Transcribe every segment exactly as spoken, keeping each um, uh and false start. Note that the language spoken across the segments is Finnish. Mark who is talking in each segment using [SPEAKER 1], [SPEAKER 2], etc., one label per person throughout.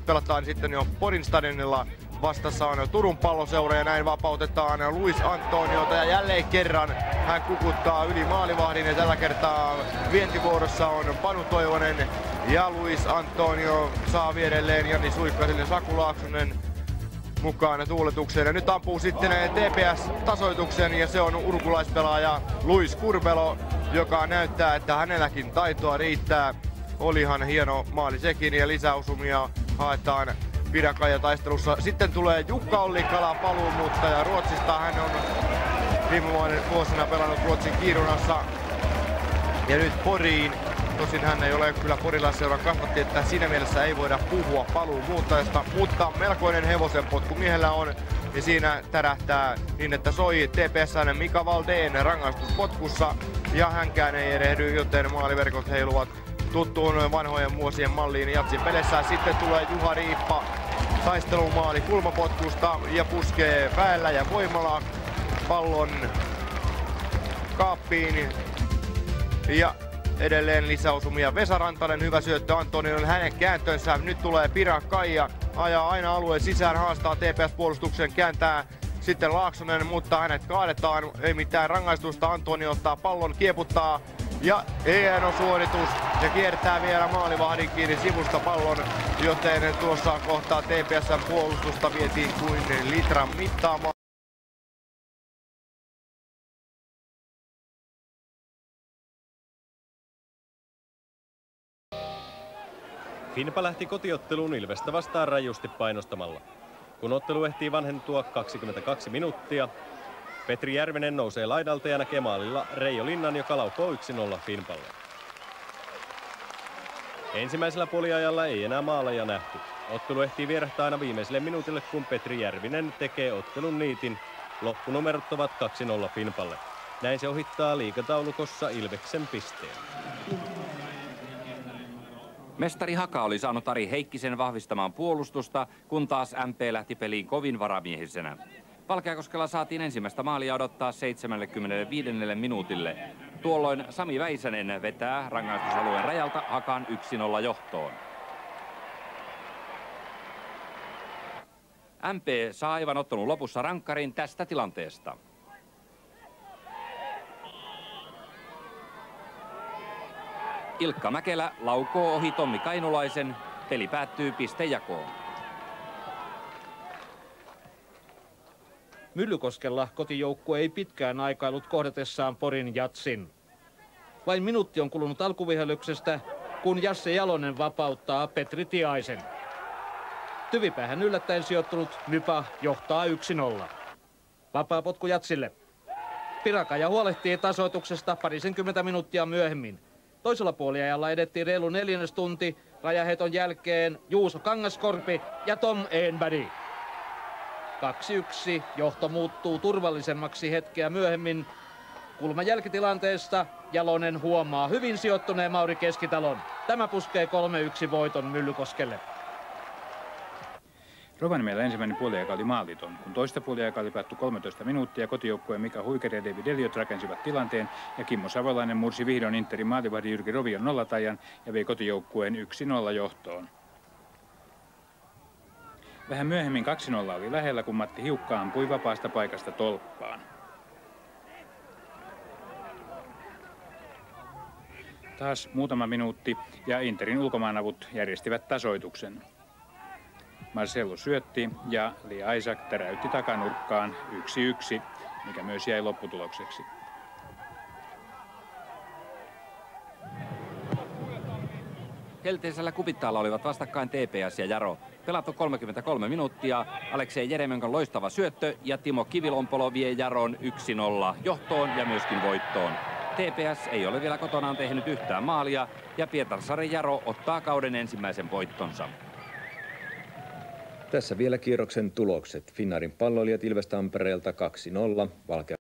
[SPEAKER 1] nyt pelataan sitten jo Porin stadionilla. Vastassa on Turun Palloseura ja näin vapautetaan Luis Antoniota ja jälleen kerran hän kukuttaa yli maalivahdin ja tällä kertaa vientivuorossa on Panu Toivonen ja Luis Antonio saa vierelleen Jani Suikkasen ja Saku Laaksonen mukaan tuuletukseen. Ja nyt ampuu sitten T P S-tasoituksen ja se on urkulaispelaaja Luis Kurbelo, joka näyttää, että hänelläkin taitoa riittää. Olihan hieno maali sekin ja lisäosumia haetaan Pirakaja taistelussa. Sitten tulee Jukka Ollikala paluumuuttaja Ruotsista. Hän on viime vuosina pelannut Ruotsin Kiirunassa ja nyt Poriin. Tosin hän ei ole kyllä porilaisseuran kasvatti, että siinä mielessä ei voida puhua paluumuuttajasta, mutta melkoinen hevosenpotku miehellä on ja siinä tärähtää niin, että soi T P S:n Mika Valdén rangaistuspotkussa ja hänkään ei erehdy, joten maaliverkot heiluvat tuttuun vanhojen vuosien malliin Jatsin peleissä. Sitten tulee Juha Riippa taistelumaali kulmapotkusta ja puskee päällä ja voimalla pallon kaappiin. Ja edelleen lisäosumia Vesa Rantanen, hyvä syöttö Antonion, hänen kääntönsä. Nyt tulee Pirakaija, ajaa aina alueen sisään, haastaa T P S-puolustuksen, kääntää sitten Laaksonen, mutta hänet kaadetaan. Ei mitään rangaistusta, Antonio ottaa pallon, kieputtaa ja hieno suoritus ja kiertää vielä maalivahdin kiinni sivusta pallon, joten tuossa kohtaa T P S:n puolustusta vietiin kuin litran mittaamaan.
[SPEAKER 2] Finpa lähti kotiotteluun Ilvestä vastaan rajusti painostamalla. Kun ottelu ehtii vanhentua kaksikymmentäkaksi minuuttia, Petri Järvinen nousee laidalta ja näkee maalilla Reijo Linnan, joka laukoo yksi nolla Finpalle. Ensimmäisellä puoliajalla ei enää maaleja nähty. Ottelu ehtii vierähtää aina viimeiselle minuutille, kun Petri Järvinen tekee ottelun niitin. Loppunumerot ovat kaksi nolla Finpalle. Näin se ohittaa liigataulukossa Ilveksen pisteen.
[SPEAKER 3] Mestari Haka oli saanut Ari Heikkisen vahvistamaan puolustusta, kun taas M P lähti peliin kovin varamiehisenä. Valkeakoskella saatiin ensimmäistä maalia odottaa seitsemänkymmentäviisi minuutille. Tuolloin Sami Väisänen vetää rangaistusalueen rajalta Hakan yksi nolla johtoon. M P saa aivan ottelun lopussa rankkarin tästä tilanteesta. Ilkka Mäkelä laukoo ohi Tommi Kainulaisen. Peli päättyy pistejakoon.
[SPEAKER 4] Myllykoskella kotijoukkue ei pitkään aikailut kohdatessaan Porin Jatsin. Vain minuutti on kulunut alkuvihellyksestä, kun Jasse Jalonen vapauttaa Petri Tiaisen. Tyvipäähän yllättäen sijoittunut Mypa johtaa yksi nolla. Vapaa potku Jatsille. Pirakaja huolehtii tasoituksesta parisenkymmentä minuuttia myöhemmin. Toisella puoliajalla edettiin reilu neljännes tunti. Rajaheiton jälkeen Juuso Kangaskorpi ja Tom Enberg. kaksi yksi. Johto muuttuu turvallisemmaksi hetkeä myöhemmin. Kulman jälkitilanteesta Jalonen huomaa hyvin sijoittuneen Mauri Keskitalon. Tämä puskee kolme yksi voiton Myllykoskelle.
[SPEAKER 5] Rovaniemellä ensimmäinen puoliaika oli maaliton. Kun toista puoliaikaa oli päätty kolmetoista minuuttia, kotijoukkueen Mika Huikeri ja David Elliot rakensivat tilanteen ja Kimmo Savolainen mursi vihdoin Interin maalivahdin Jyrki Rovion nollatajan ja vei kotijoukkueen yksi nolla johtoon. Vähän myöhemmin kaksi nolla oli lähellä, kun Matti Hiukka ampui vapaasta paikasta tolppaan. Taas muutama minuutti ja Interin ulkomaanavut järjestivät tasoituksen. Marcelo syötti ja Lee Isaac täräytti takanurkkaan yksi yksi, mikä myös jäi lopputulokseksi.
[SPEAKER 3] Helteisellä Kupittaalla olivat vastakkain T P S ja Jaro. Pelattu kolmekymmentäkolme minuuttia, Aleksei Jeremenkon loistava syöttö ja Timo Kivilompolo vie Jaron yksi nolla johtoon ja myöskin voittoon. T P S ei ole vielä kotonaan tehnyt yhtään maalia ja Pietarsaaren Jaro ottaa kauden ensimmäisen voittonsa.
[SPEAKER 6] Tässä vielä kierroksen tulokset. Finnairin palloilijat Ilves Tampereelta kaksi nolla. Valkea.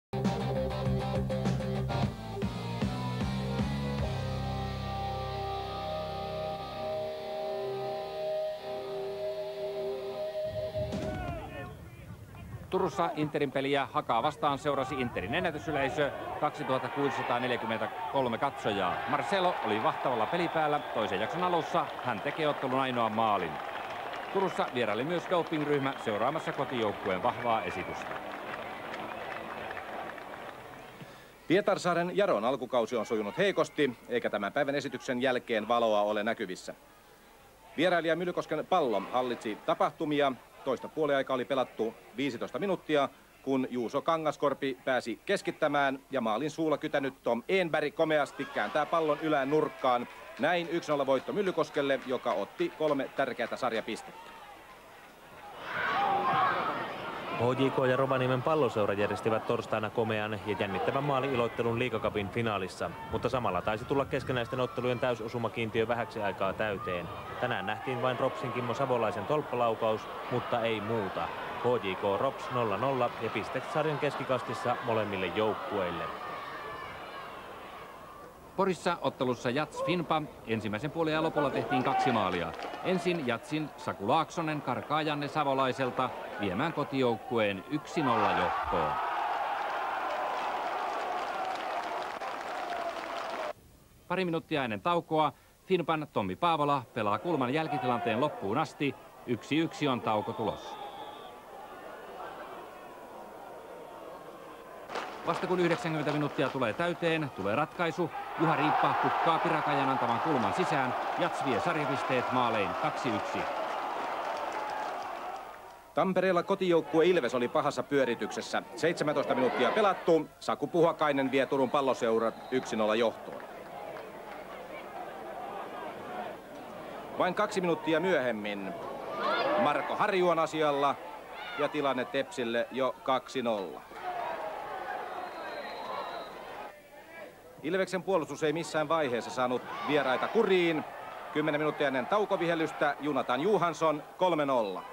[SPEAKER 3] Turussa Interin peliä Hakaa vastaan seurasi Interin ennätysyleisö kaksituhattakuusisataaneljäkymmentäkolme katsojaa. Marcelo oli vahtavalla pelipäällä. Toisen jakson alussa hän tekee ottelun ainoan maalin. Turussa vieraili myös dopingryhmä seuraamassa kotijoukkueen vahvaa esitystä.
[SPEAKER 7] Pietarsaaren Jaron alkukausi on sujunut heikosti, eikä tämän päivän esityksen jälkeen valoa ole näkyvissä. Vierailija Myllykosken Pallo hallitsi tapahtumia. Toista puoliaikaa oli pelattu viisitoista minuuttia, kun Juuso Kangaskorpi pääsi keskittämään ja maalin suulla kytänyt Tom Enberg komeasti kääntää pallon ylään nurkkaan. Näin yksi nolla voitto Myllykoskelle, joka otti kolme tärkeää sarjapistettä.
[SPEAKER 8] H J K ja Rovaniemen Palloseura järjestivät torstaina komean ja jännittävän maali-iloittelun Liigacupin finaalissa, mutta samalla taisi tulla keskenäisten ottelujen täysosumakiintiö vähäksi aikaa täyteen. Tänään nähtiin vain Ropsin Kimmo Savolaisen tolppalaukaus, mutta ei muuta. H J K Rops nolla nolla ja pistet sarjan keskikastissa molemmille joukkueille.
[SPEAKER 3] Porissa ottelussa Jats Finpa. Ensimmäisen puoliajan lopulla tehtiin kaksi maalia. Ensin Jatsin Saku Laaksonen karkaa Janne Savolaiselta viemään kotijoukkueen yksi nolla johtoon. Pari minuuttia ennen taukoa Finpan Tommi Paavola pelaa kulman jälkitilanteen loppuun asti. yksi yksi on taukotulos. Vasta kun yhdeksänkymmentä minuuttia tulee täyteen, tulee ratkaisu. Juha Riippa kukkaa Pirakajan antavan kulman sisään. Jats vie sarjapisteet maalein kaksi yksi.
[SPEAKER 7] Tampereella kotijoukkue Ilves oli pahassa pyörityksessä. seitsemäntoista minuuttia pelattu. Saku Puhakainen vie Turun Palloseurat yksi nolla johtoon. Vain kaksi minuuttia myöhemmin Marko Harju on asialla ja tilanne Tepsille jo kaksi nolla. Ilveksen puolustus ei missään vaiheessa saanut vieraita kuriin. Kymmenen minuuttia ennen taukovihellystä Jonathan Johansson kolme nolla.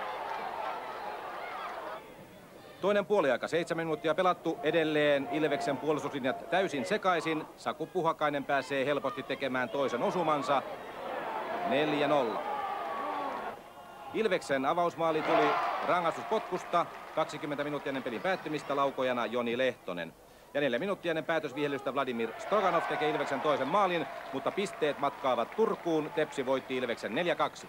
[SPEAKER 7] Toinen puoliaika, seitsemän minuuttia pelattu, edelleen Ilveksen puolustuslinjat täysin sekaisin. Saku Puhakainen pääsee helposti tekemään toisen osumansa. neljä nolla. Ilveksen avausmaali tuli rangaistuspotkusta. kaksikymmentä minuuttia ennen pelin päättymistä laukojana Joni Lehtonen. Ja neljä minuuttia ennen päätösvihelystä Vladimir Stroganov tekee Ilveksen toisen maalin, mutta pisteet matkaavat Turkuun. Tepsi voitti Ilveksen neljä kaksi.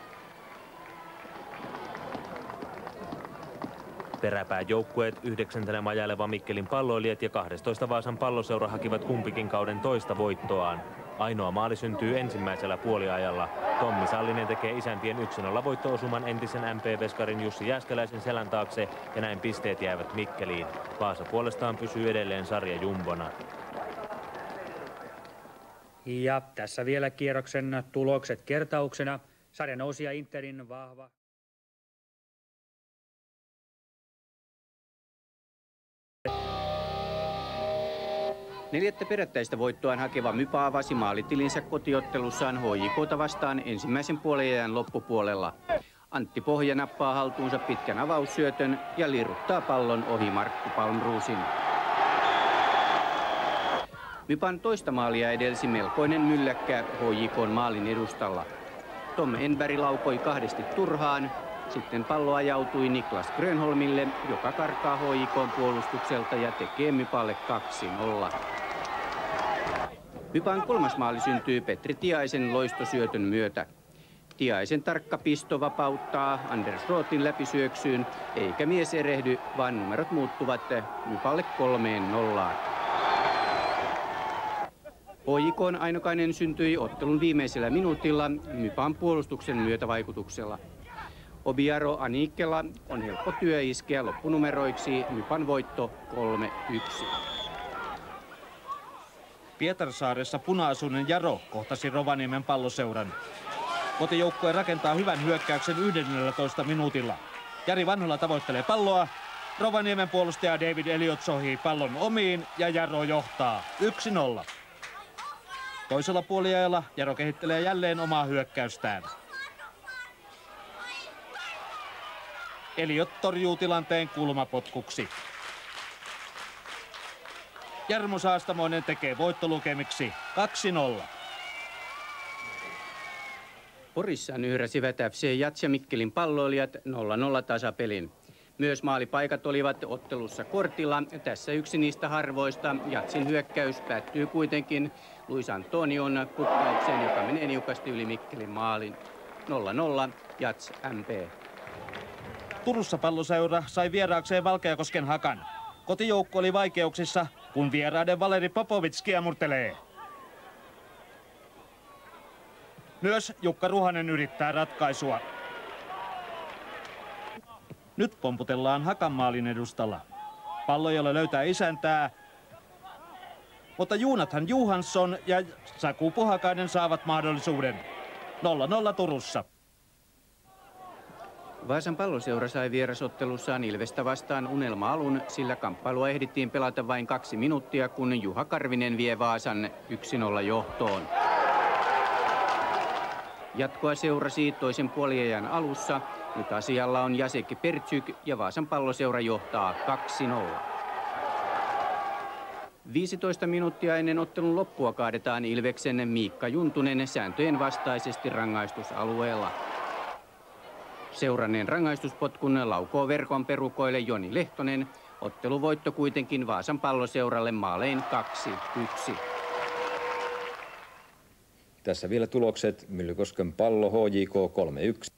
[SPEAKER 8] Peräpään joukkueet yhdeksäntenä majaileva Mikkelin Palloilijat ja kahdestoista Vaasan Palloseura hakivat kumpikin kauden toista voittoaan. Ainoa maali syntyy ensimmäisellä puoliajalla. Tommi Sallinen tekee isäntien yksi nolla voitto-osuman entisen M P-veskarin Jussi Jääskeläisen selän taakse ja näin pisteet jäävät Mikkeliin. Vaasa puolestaan pysyy edelleen sarjajumbona.
[SPEAKER 9] Ja tässä vielä kierroksen tulokset kertauksena. Sarjanousija Interin vahva.
[SPEAKER 10] Neljättä perättäistä voittoaan hakeva Mypa avasi maalitilinsä kotiottelussaan H J K:ta vastaan ensimmäisen puoliajan loppupuolella. Antti Pohja nappaa haltuunsa pitkän avaussyötön ja liruttaa pallon ohi Markku Palmruusin. Mypan toista maalia edelsi melkoinen mylläkkä H J K:n maalin edustalla. Tom Enberg laukoi kahdesti turhaan. Sitten pallo ajautui Niklas Grönholmille, joka karkaa H J K:n puolustukselta ja tekee Mypalle kaksi nolla. Mypan kolmas maali syntyy Petri Tiaisen loistosyötön myötä. Tiaisen tarkka pisto vapauttaa Anders Rothin läpisyöksyyn, eikä mies erehdy, vaan numerot muuttuvat Mypalle kolmeen nollaan. H J K:n ainokainen syntyi ottelun viimeisellä minuutilla Mypan puolustuksen myötävaikutuksella. Obiaro Anikkela on helppo työ iskeä loppunumeroiksi. Mypan voitto kolme yksi.
[SPEAKER 4] Pietarsaaressa puna-asuinen Jaro kohtasi Rovaniemen Palloseuran. Kotijoukkue rakentaa hyvän hyökkäyksen yhdennellätoista minuutilla. Jari Vanhola tavoittelee palloa. Rovaniemen puolustaja David Elliot sohii pallon omiin ja Jaro johtaa yksi nolla. Toisella puoliajalla Jaro kehittelee jälleen omaa hyökkäystään. Elliot torjuu tilanteen kulmapotkuksi. Jarmo Saastamoinen tekee voittolukemiksi kaksi nolla.
[SPEAKER 10] Porissa nyhräsivät F C Jats ja Mikkelin Palloilijat nolla nolla tasapelin. Myös maalipaikat olivat ottelussa kortilla. Tässä yksi niistä harvoista. Jatsin hyökkäys päättyy kuitenkin Luis Antonion pukkaukseen, joka menee niukasti yli Mikkelin maalin. nolla nolla Jats M P.
[SPEAKER 4] Turussa Palloseura sai vieraakseen Valkeakosken Hakan. Kotijoukko oli vaikeuksissa, kun vieraiden Valeri Popovic kiemurtelee. Myös Jukka Ruhanen yrittää ratkaisua. Nyt pomputellaan Hakan maalin edustalla. Pallo, jolla löytää isäntää, mutta Joonathan Johansson ja Saku Puhakainen saavat mahdollisuuden. nolla nolla Turussa.
[SPEAKER 10] Vaasan Palloseura sai vierasottelussaan Ilvestä vastaan unelma-alun, sillä kamppailua ehdittiin pelata vain kaksi minuuttia, kun Juha Karvinen vie Vaasan yksi nolla johtoon. Jatkoa seurasi toisen puoliajan alussa. Nyt asialla on Jacek Pertsyk ja Vaasan Palloseura johtaa kaksi nolla. viisitoista minuuttia ennen ottelun loppua kaadetaan Ilveksen Miikka Juntunen sääntöjen vastaisesti rangaistusalueella. Seuranneen rangaistuspotkun laukoo verkon perukoille Joni Lehtonen. Otteluvoitto kuitenkin Vaasan Palloseuralle maalein kaksi yksi.
[SPEAKER 6] Tässä vielä tulokset. Myllykosken Pallo H J K kolme yksi.